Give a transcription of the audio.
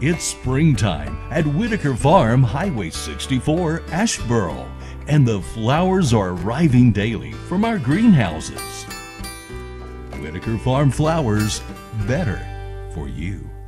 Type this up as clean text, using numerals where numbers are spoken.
It's springtime at Whitaker Farm, Highway 64, Asheboro, and the flowers are arriving daily from our greenhouses. Whitaker Farm flowers, better for you.